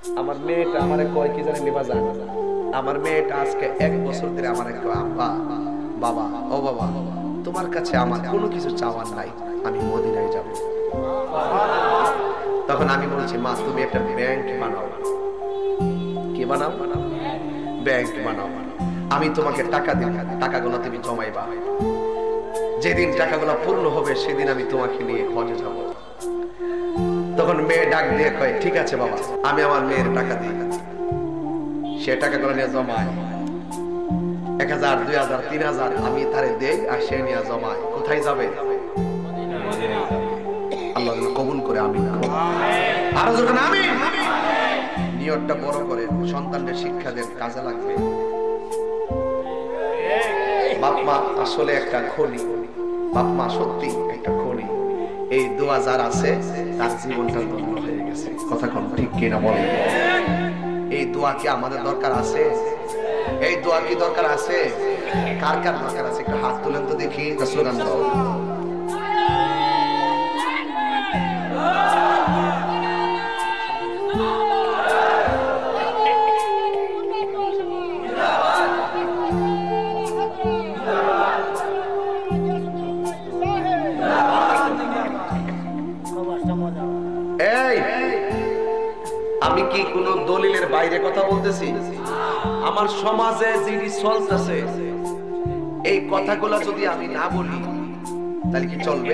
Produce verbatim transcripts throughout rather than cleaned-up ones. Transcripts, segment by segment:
আমার মেয়েটা আমারে কয় কি জানি নিবা যায়, আমার মেয়েটা আজকে এক বছর ধরে আমারে কয় আব্বা বাবা ও বাবা তোমার কাছে আমার কোনো কিছু চাওয়ার নাই, আমি মদিনায় যাব। তখন আমি বলছি মা তুমি একটা ব্যাংক বানাও। কি বানাও? ব্যাংক বানাও। আমি তোমাকে টাকা দিই, টাকাগুলো তুমি জমাইবা, যেদিন টাকাগুলো পূর্ণ হবে সেদিন আমি তোমাকে নিয়ে হজে যাব। তখন মেয়ে ডাক দিয়ে কয় ঠিক আছে বাবা, আমি আমার মেয়ের টাকা দিই। সে টাকাগুলো নিয়ে জমায়, এক হাজার দুই হাজার তিন হাজার আমি তারে দেই, আর সে নিয়ে জমায়। কোথায় যাবে? আল্লাহ কবুল করে আমিন। আরো যখন আমিন নিয়তটা বড় করে সন্তানদের শিক্ষা দেন, কাজে লাগবে। বাপ মা আসলে একটা খনি, বাপ মা সত্যি একটা খনি। এই দোয়া যার আছে তার জীবনটা ধন্য হয়ে গেছে। কথা কোন ঠিক কিনা বলেন? এই দোয়া কি আমাদের দরকার আছে? এই দোয়া কি দরকার আছে? কার কার দরকার আছে? একটু হাত তুলেন তো দেখি, স্লোগান দাও। এই আমি কি কোন দলিলের বাইরে কথা বলতেছি? আমার সমাজে যেটি চলতেছে এই কথাগুলো যদি আমি না বলি তাহলে কি চলবে?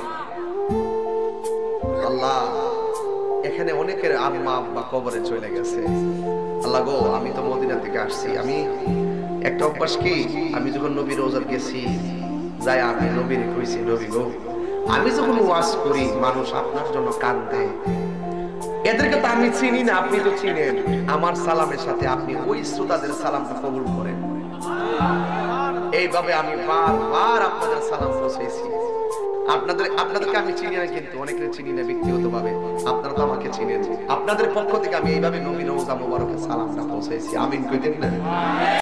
আল্লাহ, এখানে অনেকের আম্মা আব্বা কবরে চলে গেছে। আল্লাহ গো, আমি তো মদিনা থেকে আসছি। আমি একটা অভ্যাস কি, আমি যখন নবী রোজার গেছি যাই আমি নবীরে কইছি নবী গো, আমি যখন ওয়াজ করি মানুষ আপনার জন্য কাঁদে, এদেরকে তো আমি চিনি না, আপনি তো চিনেন। আমার সালামের সাথে আপনি ওই শ্রোতাদের সালামটা কবুল করেন। এইভাবে আমি বারবার আপনাদের সালাম পৌঁছেছি। আপনাদের আপনাদেরকে আমি চিনি না, কিন্তু অনেকে চিনি না ব্যক্তিগতভাবে, আপনারা তো আমাকে চিনেন। আপনাদের পক্ষ থেকে আমি এইভাবে নবী রওজা মোবারকে সালামটা পৌঁছেছি। আমিন কইতেন না?